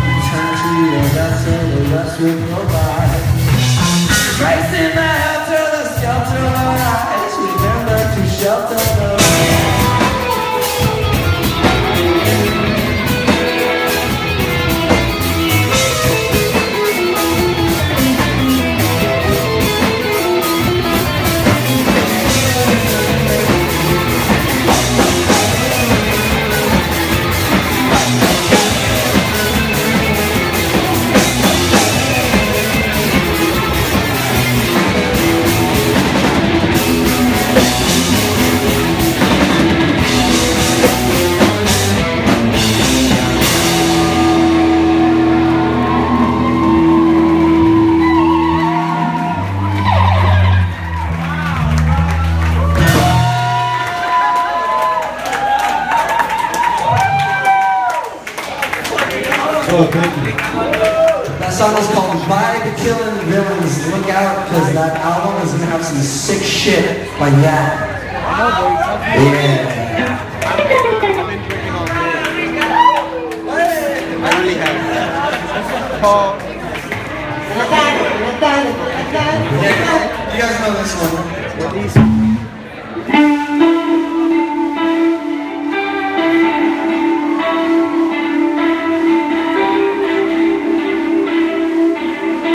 Turn to your left and the rest will provide. Christ in the helter, the shelter of our eyes. Remember to shelter the Oh, thank you. That song is called By the Killin Villains. Look out, because that album is going to have some sick shit like that. Yeah. I've been drinking all day. I really have. Paul. You guys know this one.